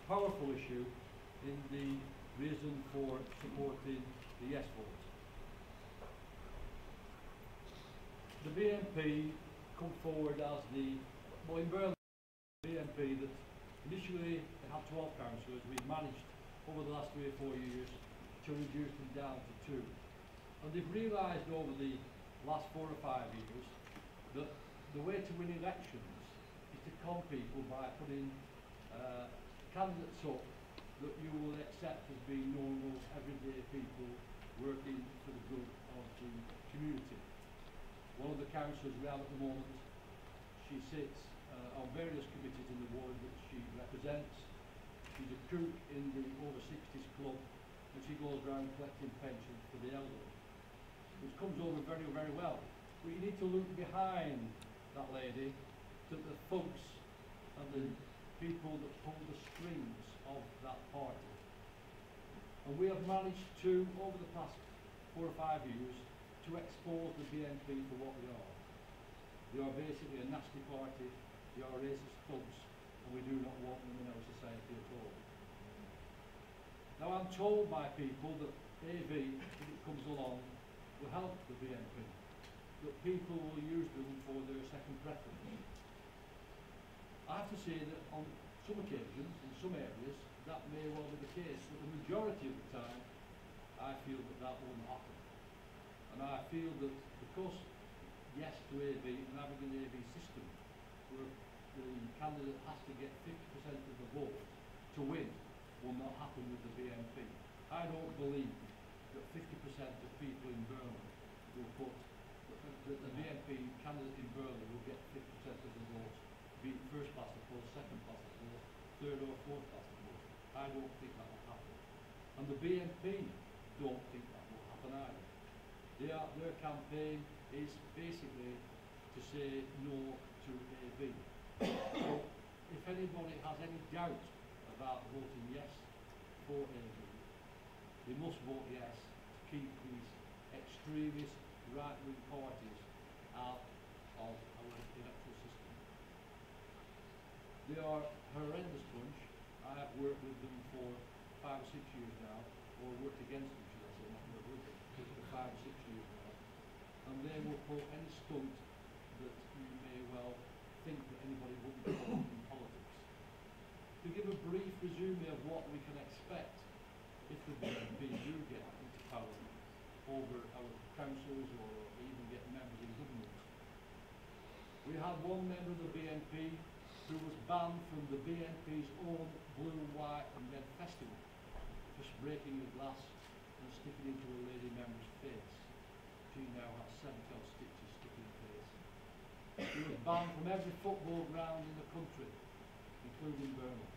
powerful issue in the reason for supporting the yes vote. The BNP come forward as the, well in Birtwistle, BNP that initially they had 12 councillors. We've managed over the last 3 or 4 years to reduce them down to 2. And they've realised over the last 4 or 5 years that the way to win elections is to con people by putting candidates up that you will accept as being normal, everyday people working for the good of the community. One of the councillors we have at the moment, she sits on various committees in the ward that she represents. She's a cook in the over 60s club, and she goes around collecting pensions for the elderly, which comes over very, very well. But you need to look behind that lady to the thugs and the people that pull the strings of that party. And we have managed to, over the past 4 or 5 years, to expose the BNP for what they are. They are basically a nasty party, they are racist thugs, and we do not want them in our society at all. Now I'm told by people that AV, if it comes along, will help the BNP, that people will use them for their second preference. I have to say that on some occasions, in some areas, that may well be the case, but the majority of the time, I feel that that won't happen. And I feel that because yes to AV and having an AV system where the candidate has to get 50% of the vote to win will not happen with the BNP. I don't believe that 50% of people in Birmingham will put, that the BNP candidate in Birmingham will get 50% of the vote, be it first class of vote, second class of vote, third or fourth class of vote. I don't think that will happen. And the BNP don't think that will happen either. Their campaign is basically to say no to AV. So if anybody has any doubt about voting yes for AV, they must vote yes to keep these extremist right-wing parties out of our electoral system. They are a horrendous bunch. I have worked with them for 5 or 6 years now, or worked against them, should I say, not worked with them, for 5 or 6 years now. And they will pull any stunt that you may well think that anybody wouldn't do in politics. To give a brief resume of what we can expect if the BNP do get into power over our councils or even get members in government. We had one member of the BNP who was banned from the BNP's own Blue, White and Red Festival for breaking a glass and sticking into a lady member's face. She now has 7 stitches stuck in her face. He was banned from every football ground in the country, including Birmingham.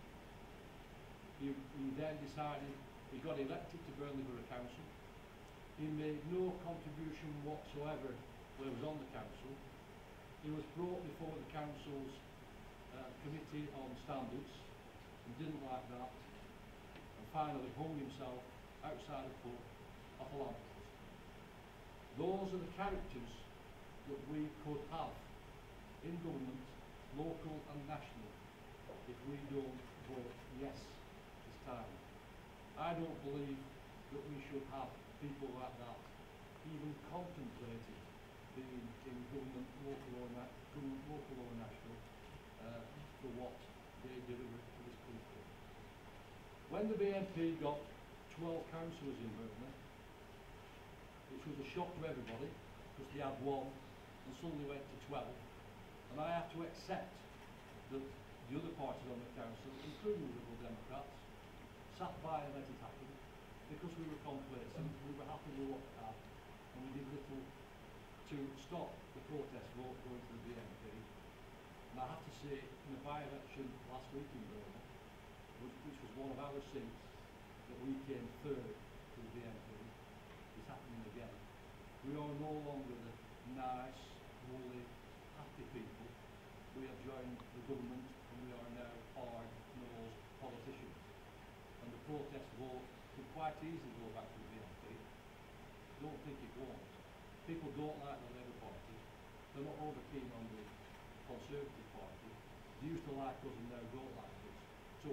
He then decided, he got elected to Burnley Borough Council. He made no contribution whatsoever when he was on the council. He was brought before the council's committee on standards and didn't like that, and finally hung himself outside the pub off a lamppost. Those are the characters that we could have in government, local and national, if we don't vote yes this time. I don't believe that we should have people like that even contemplating being in government, local or national, for what they deliver to this country. When the BNP got 12 councillors in Birmingham, which was a shock to everybody, because they had 1 and suddenly went to 12, and I have to accept that the other parties on the council, including the Liberal Democrats, sat by and let it happen, because we were complacent, we were happy with what we had, and we did little to stop the protest vote going to the BNP. And I have to say, in the by-election last week in Birmingham, which was one of our seats, that we came third to the BNP, is happening again. We are no longer the nice, woolly, happy people. We have joined the government and we are now hard-nosed politicians. And the protest vote could quite easily go back to the BNP. Don't think it won't. People don't like the Labour Party. They're not over keen on the Conservative Party. They used to like us and now don't like us. So where else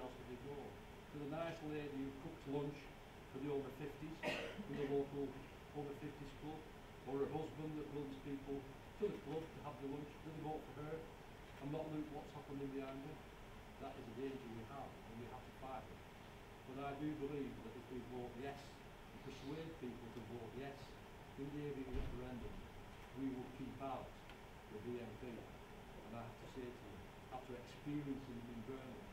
else would they go? To the nice lady who cooks lunch for the over 50s, in the local over 50s club, or her husband that runs people to the club to have the lunch, do they vote for her and not look what's happening behind her? That is a danger we have, and we have to fight it. But I do believe that if we vote yes, and persuade people to vote yes in the AV referendum, we will keep out the BNP. And I have to say to you, after experiencing it in Birmingham,